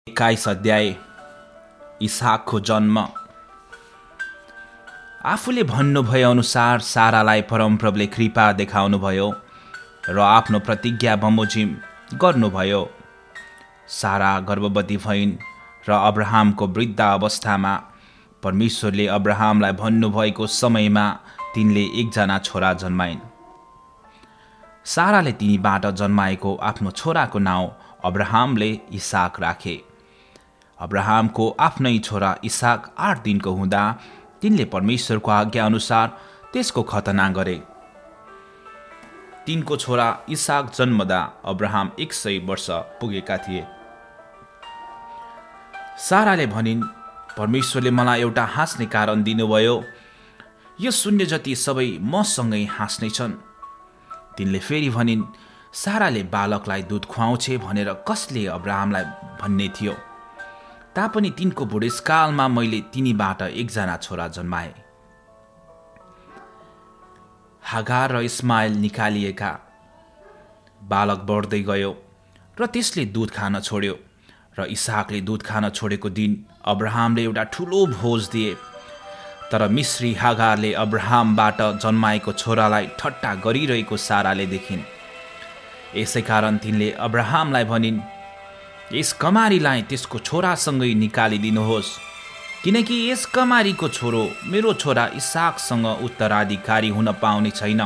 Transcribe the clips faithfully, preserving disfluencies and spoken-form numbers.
एक्काइस अध्याय इसाकको जन्म। आफूले भन्नुभए अनुसार सारालाई परमप्रभुले कृपा देखाउनुभयो र आफ्नो प्रतिज्ञा बमोजिम गर्नुभयो। सारा गर्भवती भइन् र अब्राहमको वृद्ध अवस्थामा परमेश्वरले अब्राहमलाई भन्नुभएको समयमा तिनले एकजना छोरा जन्माइन्। साराले तिनीबाट जन्माएको आफ्नो छोराको नाउँ अब्राहमले इसाक राखे। अब्राहमको आफ्नै छोरा इसाक आठ दिनको हुँदा तिनले परमेश्वरको आज्ञा अनुसार त्यसको खतना गरे। तिनको छोरा इसाक जन्मदा अब्राहम एक सय वर्ष पुगेका थिए। साराले भनिन्, परमेश्वरले मलाई एउटा हाँस्ने कारण दिनुभयो, यो शून्य जति सबै मसँगै हाँस्ने छन्। तिनले फेरि भनिन्, साराले बालकलाई दुध खुवाउँछे भनेर कसले अब्राहमलाई भन्ने थियो, तापनि तिनको बुढेसकालमा मैले तिनीबाट एकजना छोरा जन्माए। हागार र इस्माइल निकालिएका। बालक बढ्दै गयो र त्यसले दुध खान छोड्यो र इसाकले दुध खान छोडेको दिन अब्राहमले एउटा ठुलो भोज दिए। तर मिश्री हागारले अब्राहमबाट जन्माएको छोरालाई ठट्टा गरिरहेको साराले देखिन्। यसै कारण तिनले अब्राहमलाई भनिन्, यस कमारीलाई त्यसको छोरासँगै निकालिदिनुहोस्, किनकि यस कमारीको छोरो मेरो छोरा इसाकसँग उत्तराधिकारी हुन पाउने छैन।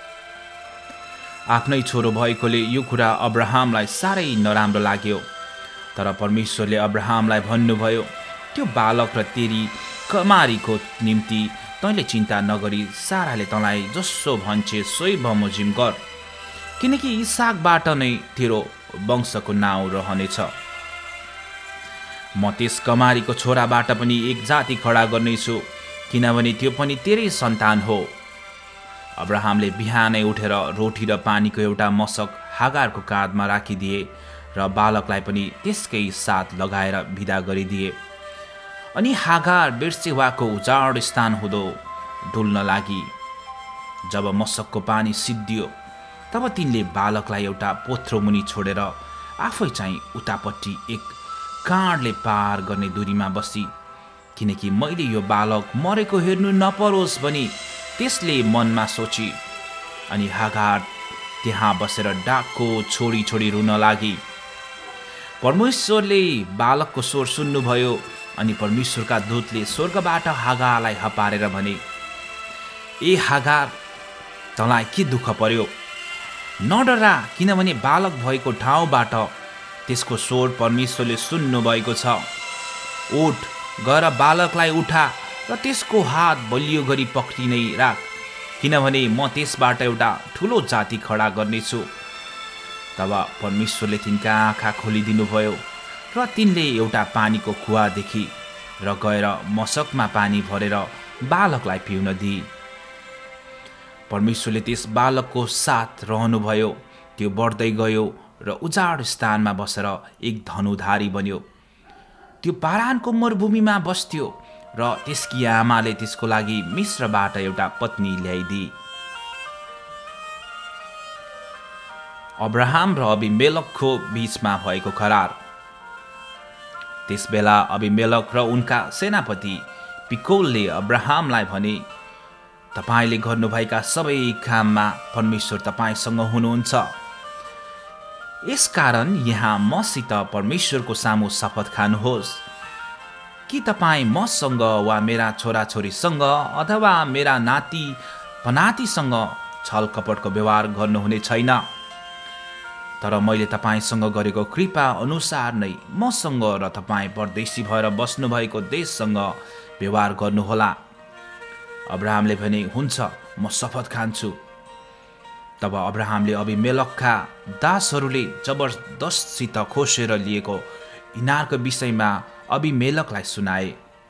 आफ्नै छोरो भएकोले यो कुरा अब्राहमलाई साह्रै नराम्रो लाग्यो। तर परमेश्वरले अब्राहमलाई भन्नुभयो, त्यो बालक र तेरी कमारीको निम्ति तैँले चिन्ता नगरी साराले तँलाई जसो भन्छे सोही बमोजिम गर, किनकि इसाकबाट नै तेरो वंशको नाउँ रहनेछ। म त्यस कमारीको छोराबाट पनि एक जाति खडा गर्नेछु, किनभने त्यो पनि तेरै सन्तान हो। अब्राहमले बिहानै उठेर रोटी र पानीको एउटा मशक हागारको काँधमा राखिदिए र बालकलाई पनि त्यसकै साथ लगाएर विदा गरिदिए। अनि हागार बेर्सेवाको उजाड स्थान हुँदो डुल्न लागि। जब मशकको पानी सिद्धियो तब तिनले बालकलाई एउटा पोथ्रो मुनि छोडेर आफै चाहिँ उतापट्टि एक काँडले पार गर्ने दूरीमा बसी, किनकि मैले यो बालक मरेको हेर्नु नपरोस् भनी त्यसले मनमा सोची। अनि हागार त्यहाँ बसेर डाकको छोडी छोडी रुन लागि। परमेश्वरले बालकको स्वर सुन्नुभयो अनि परमेश्वरका दूतले स्वर्गबाट हागारलाई हपारेर भने, ए हागार, तँलाई के दुःख पर्यो? नडरा, किनभने बालक भएको ठाउँबाट त्यसको स्वर परमेश्वरले सुन्नुभएको छ। उठ, गएर बालकलाई उठा र त्यसको हात बलियो गरी पक्रि नै राख, किनभने म त्यसबाट एउटा ठुलो जाति खडा गर्नेछु। तब परमेश्वरले तिनका आँखा खोलिदिनुभयो र तिनले एउटा पानीको कुवा देखि र गएर मशकमा पानी भरेर बालकलाई पिउन दिए। परमेश्वरले त्यस बालकको साथ रहनुभयो। त्यो बढ्दै गयो र उजाड स्थानमा बसेर एक धनुधारी बन्यो। त्यो पारानको मरुभूमिमा बस्थ्यो र त्यसकी आमाले त्यसको लागि मिश्रबाट एउटा पत्नी ल्याइदिए। अब्राहम र अबिमेलेकको बीचमा भएको करार। त्यसबेला अबिमेलेक र उनका सेनापति पिकोलले अब्राहमलाई भने, तपाईले गर्नुभएका सबै काममा परमेश्वर तपाईसँग हुनुहुन्छ। यसकारण यहाँ मसित परमेश्वरको सामु शपथ खानुहोस् कि तपाईँ मसँग वा मेरा छोराछोरीसँग अथवा मेरा नाति पनातिसँग छल कपटको व्यवहार गर्नुहुने छैन। तर मैले तपाईँसँग गरेको कृपा अनुसार नै मसँग र तपाईँ परदेशी भएर बस्नुभएको देशसँग व्यवहार गर्नुहोला। अब्राहमले भने, हुन्छ, म शपथ खान्छु। तब अब्राहमले अबिमेलेकका दासहरूले जबरदस्तसित खोसेर लिएको इनारको विषयमा अबिमेलेकलाई सुनाए।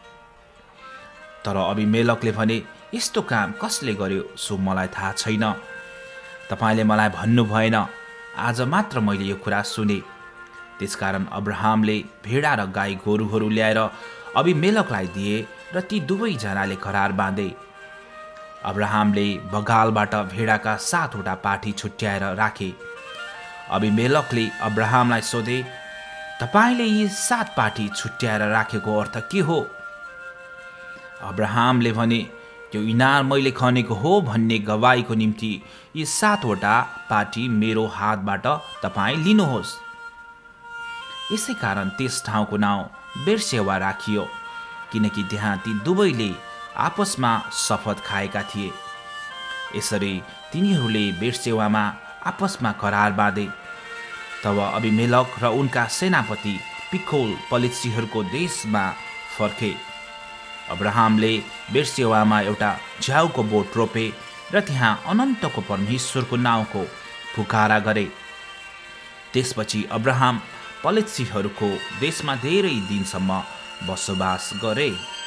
तर अबिमेलेकले भने, यस्तो काम कसले गर्यो सो मलाई थाहा छैन। तपाईँले मलाई भन्नु भएन, आज मात्र मैले यो कुरा सुने। त्यसकारण अब्राहमले भेडा र गाई गोरुहरू ल्याएर अबिमेलेकलाई दिए र ती दुवैजनाले करार बाँधे। अब्राहमले बगालबाट भेडाका सातवटा पाठी छुट्याएर राखे। अबिमेलेकले अब्राहमलाई सोधे, तपाईँले यी सात पाटी छुट्याएर राखेको अर्थ के हो? अब्राहमले भने, यो इनार मैले खनेको हो भन्ने गवाईको निम्ति यी सातवटा पाटी मेरो हातबाट तपाईँ लिनुहोस्। यसै कारण त्यस ठाउँको नाउँ बेर्सेवा राखियो, किनकि त्यहाँ ती दुवैले आपसमा शपथ खाएका थिए। यसरी तिनीहरूले बेर्सेवामा आपसमा करार बाँधे। तब अबिमेलेक र उनका सेनापति पिकोल पलिश्तीहरूको देशमा फर्के। अब्राहमले बेर्सेवामा एउटा झ्याउको बोट रोपे र त्यहाँ अनन्तको परमेश्वरको नाउँको पुकारा गरे। त्यसपछि अब्राहम पलिश्तीहरूको देशमा धेरै दिनसम्म बसोबास गरे।